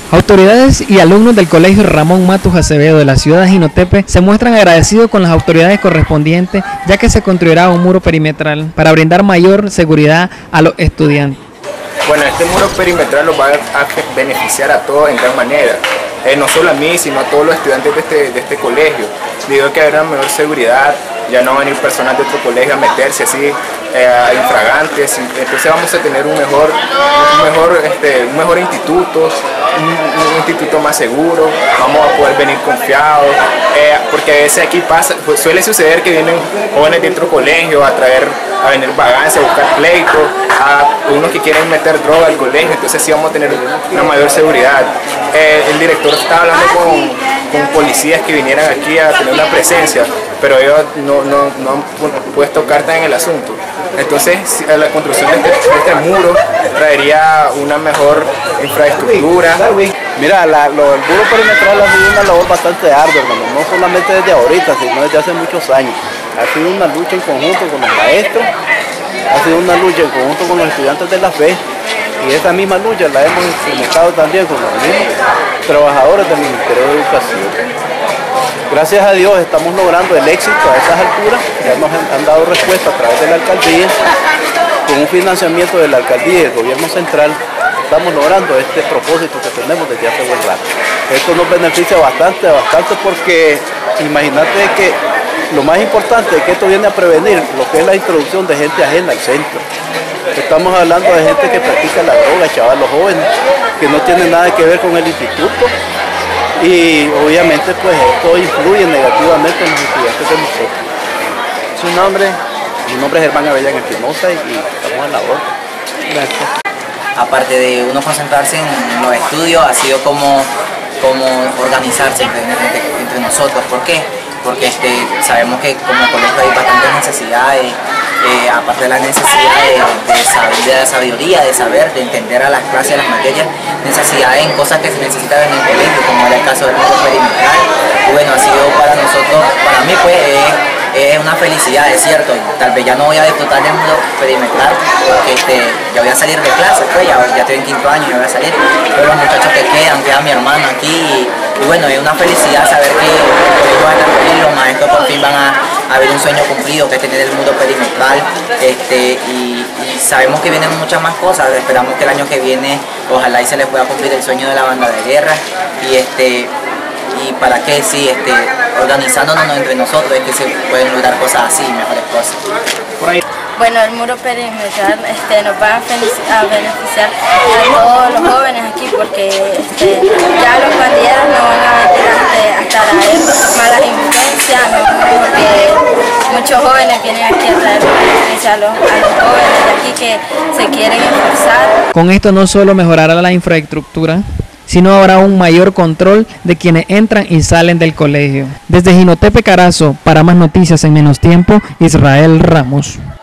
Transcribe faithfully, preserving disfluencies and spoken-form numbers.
Autoridades y alumnos del Colegio Ramón Matus Acevedo de la ciudad de Jinotepe se muestran agradecidos con las autoridades correspondientes, ya que se construirá un muro perimetral para brindar mayor seguridad a los estudiantes. Bueno, este muro perimetral los va a beneficiar a todos en gran manera, eh, no solo a mí, sino a todos los estudiantes de este, de este colegio, debido a que habrá mayor seguridad. Ya no van a venir personas de otro colegio a meterse así eh, a infragantes, entonces vamos a tener un mejor, un mejor, este, un mejor instituto, un, un instituto más seguro, vamos a poder venir confiados, eh, porque a veces aquí pasa, pues suele suceder que vienen jóvenes de otro colegio a traer, a venir vagancia, a buscar pleito, a unos que quieren meter droga al colegio, entonces sí vamos a tener una mayor seguridad. Eh, el director está hablando con, con policías que vinieran aquí a tener una presencia, pero ellos no, no, no han puesto carta en el asunto. Entonces la construcción de este, de este muro traería una mejor infraestructura. Mira, la, lo, el muro perimetral ha sido una labor bastante ardua, hermano, no solamente desde ahorita, sino desde hace muchos años. Ha sido una lucha en conjunto con los maestros, ha sido una lucha en conjunto con los estudiantes de la fe, y esa misma lucha la hemos implementado también con los mismos trabajadores del Ministerio de Educación. Gracias a Dios estamos logrando el éxito a esas alturas, ya nos han dado respuesta a través de la alcaldía, con un financiamiento de la alcaldía y del gobierno central, estamos logrando este propósito que tenemos desde hace buen rato. Esto nos beneficia bastante, bastante porque imagínate que lo más importante es que esto viene a prevenir lo que es la introducción de gente ajena al centro. Estamos hablando de gente que practica la droga, chavalos jóvenes, que no tienen nada que ver con el instituto. Y obviamente pues esto influye negativamente en los estudiantes de nosotros. ¿Su nombre? Mi nombre es Germán Avellán Espinosa y estamos en la labor. Gracias. Aparte de uno concentrarse en los estudios, ha sido como, como organizarse entre, entre, entre nosotros. ¿Por qué? Porque este, sabemos que como colegio hay bastantes necesidades, eh, aparte de la necesidad de, de, saber, de la sabiduría, de saber, de entender a las clases, a las materias, necesidades en cosas que se necesitan en el colegio, como era el caso del muro perimetral. Y bueno, ha sido para nosotros, para mí pues es, es una felicidad, es cierto. Tal vez ya no voy a disfrutar del muro perimetral, porque este, ya voy a salir de clase, pues ya, ya estoy en quinto año, ya voy a salir, pero los muchachos que quedan, queda mi hermano aquí, y, y bueno, es una felicidad saber que el colegio va a estar feliz, los maestros por fin van a, a ver un sueño cumplido, que es tener el muro perimetral, este, y, y sabemos que vienen muchas más cosas, esperamos que el año que viene ojalá y se les pueda cumplir el sueño de la banda de guerra, y este y para que sí, este, organizándonos entre nosotros es que se pueden lograr cosas así, mejores cosas. Por ahí. Bueno, el muro perimetral este, nos va a, a beneficiar a todos los jóvenes aquí porque este, ya los pandilleros no van a meter hasta, hasta traer malas influencias, no, porque muchos jóvenes vienen aquí a traer influencia a los, a los jóvenes de aquí que se quieren esforzar. Con esto no solo mejorará la infraestructura, sino habrá un mayor control de quienes entran y salen del colegio. Desde Jinotepe, Carazo, para más noticias en menos tiempo, Israel Ramos.